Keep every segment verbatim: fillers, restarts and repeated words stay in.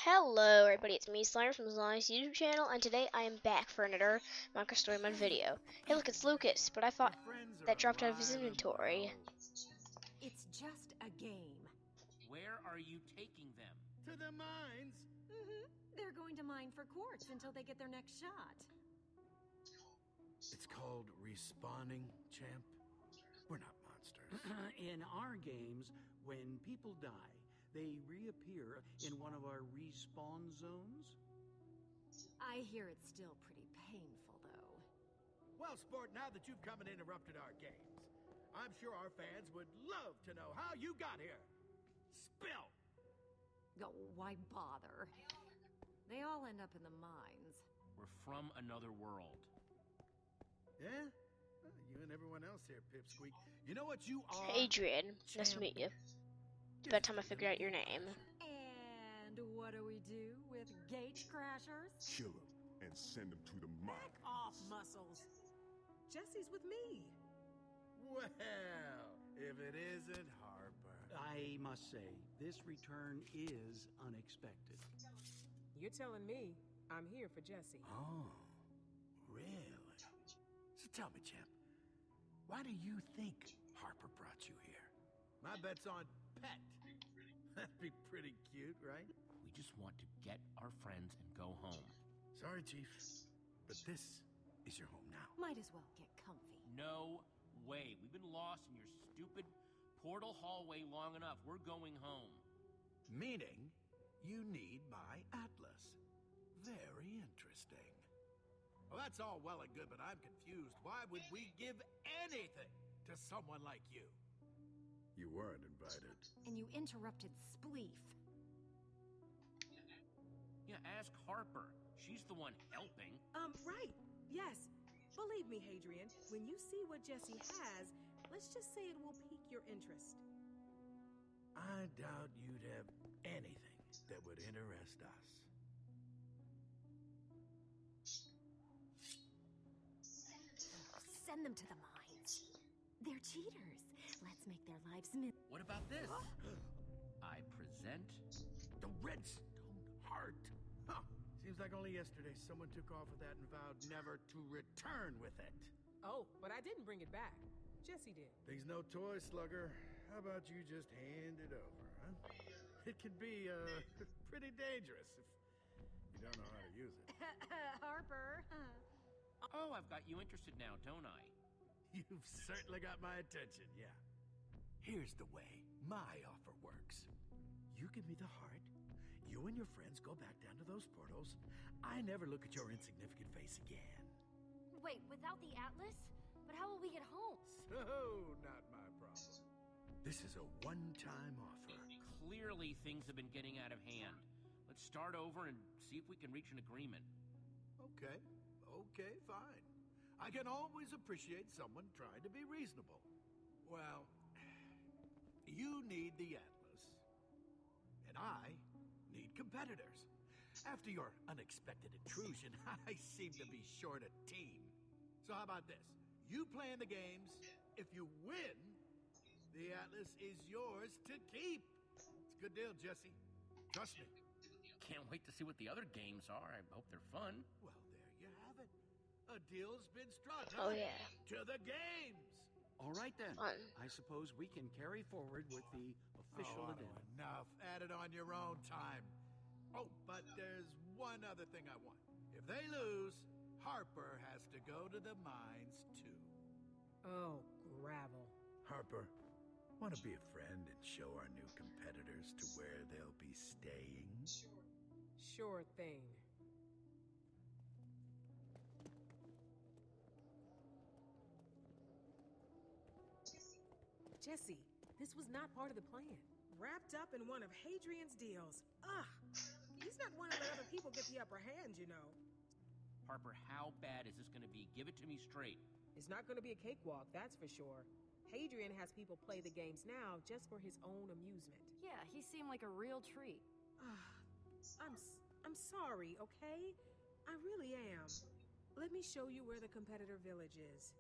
Hello everybody, it's me, Slimer from the Slongi and Stew YouTube channel, and today I am back for another Minecraft Story Mode video. Hey look, it's Lucas, but I thought that dropped out of his inventory. It's just a game. Where are you taking them? To the mines. Mm-hmm. They're going to mine for quartz until they get their next shot. It's called respawning, champ. We're not monsters. In our games, when people die, they reappear in one of our respawn zones. I hear it's still pretty painful, though. Well, sport, now that you've come and interrupted our games, I'm sure our fans would love to know how you got here. Spill! Oh, why bother? They all end up in the mines. We're from another world. Yeah? Well, you and everyone else here, Pipsqueak. You know what you are? Adrian, nice to meet you. It's about time I figured out your name. And what do we do with gate crashers? Kill him and send him to the mine. Back off, Muscles. Jesse's with me. Well, if it isn't Harper. I must say, this return is unexpected. You're telling me I'm here for Jesse. Oh, really? So tell me, champ, why do you think Harper brought you here? My bet's on Pet. That'd be pretty cute, right? We just want to get our friends and go home. Sorry, Chief, but this is your home now. Might as well get comfy. No way. We've been lost in your stupid portal hallway long enough. We're going home. Meaning, you need my atlas. Very interesting. Well, that's all well and good, but I'm confused. Why would we give anything to someone like you? You weren't invited. And you interrupted Spleef. Yeah, ask Harper. She's the one helping. Um, right. Yes. Believe me, Hadrian, when you see what Jesse has, let's just say it will pique your interest. I doubt you'd have anything that would interest us. Send them to the mines. They're cheaters. Let's make their lives miserable. What about this? I present... The Redstone Heart. Huh. Seems like only yesterday someone took off with that and vowed never to return with it. Oh, but I didn't bring it back. Jesse did. Thing's no toy, Slugger. How about you just hand it over, huh? It can be, uh, pretty dangerous if you don't know how to use it. Harper. Oh, I've got you interested now, don't I? You've certainly got my attention, yeah. Here's the way my offer works. You give me the heart, you and your friends go back down to those portals, I never look at your insignificant face again. Wait, without the atlas? But how will we get home? So, not my problem. This is a one-time offer. Clearly, things have been getting out of hand. Let's start over and see if we can reach an agreement. Okay, okay, fine. I can always appreciate someone trying to be reasonable. Well, you need the atlas, and I need competitors. After your unexpected intrusion, I seem to be short a team. So how about this? You play in the games. If you win, the atlas is yours to keep. It's a good deal, Jesse. Trust me. Can't wait to see what the other games are. I hope they're fun. Well, there you have it. A deal's been struck. Oh yeah. To the games. All right then. Fun. I suppose we can carry forward with the official oh, addendum. Enough. Add it on your own time. Oh, but there's one other thing I want. If they lose, Harper has to go to the mines too. Oh, gravel. Harper, want to be a friend and show our new competitors to where they'll be staying? Sure thing. Jesse, this was not part of the plan. Wrapped up in one of Hadrian's deals. Ugh. He's not one of the other people get the upper hand, you know. Harper, how bad is this going to be? Give it to me straight. It's not going to be a cakewalk, that's for sure. Hadrian has people play the games now just for his own amusement. Yeah, he seemed like a real treat. I'm s- I'm sorry, okay? I really am. Let me show you where the competitor village is.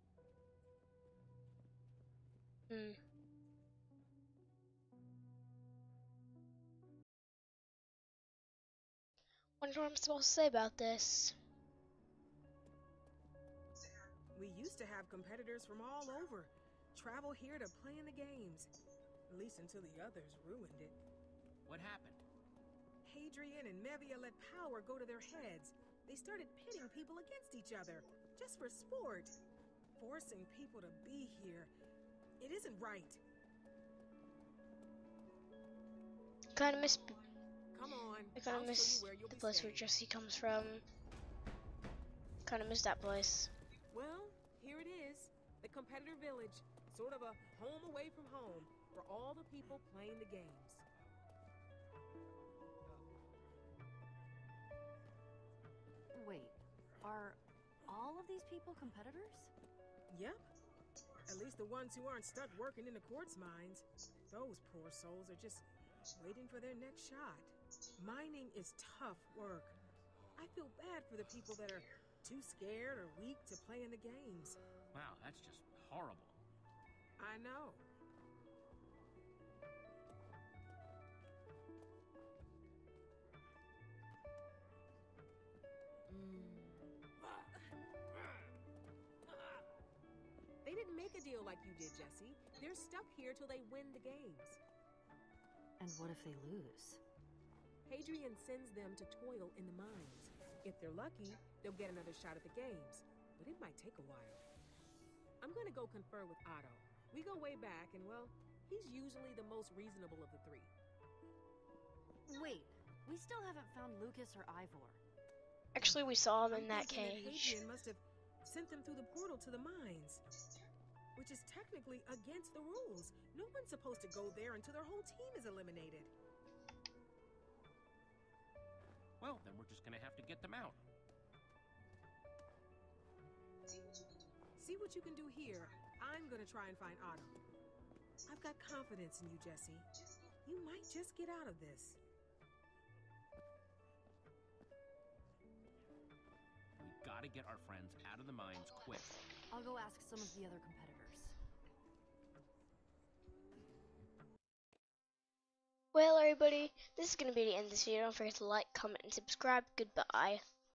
Hmm. Wonder what I'm supposed to say about this. We used to have competitors from all over travel here to play in the games. At least until the others ruined it. What happened? Hadrian and Mevia let power go to their heads. They started pitting people against each other, just for sport. Forcing people to be here. It isn't right. Kind of miss. Come on. I kind I'll of show miss you where you'll the be place where staying. Jesse comes from. Kind of miss that place. Well, here it is. The competitor village. Sort of a home away from home for all the people playing the games. Wait, are all of these people competitors? Yep. At least the ones who aren't stuck working in the quartz mines. Those poor souls are just waiting for their next shot. Mining is tough work. I feel bad for the people that are too scared or weak to play in the games. Wow, that's just horrible. I know. They didn't make a deal like you did, Jesse. They're stuck here till they win the games. And what if they lose? Hadrian sends them to toil in the mines. If they're lucky, they'll get another shot at the games. But it might take a while. I'm gonna go confer with Otto. We go way back, and well, he's usually the most reasonable of the three. Wait, we still haven't found Lucas or Ivor. Actually, we saw him in I'm that thinking that cage. Hadrian must have sent them through the portal to the mines, which is technically against the rules. No one's supposed to go there until their whole team is eliminated. Well, then we're just gonna have to get them out. See what you can do here. I'm gonna try and find Otto. I've got confidence in you, Jesse. You might just get out of this. We've gotta get our friends out of the mines quick. I'll go ask some of the other competitors. Well, everybody, this is going to be the end of this video. Don't forget to like, comment, and subscribe. Goodbye.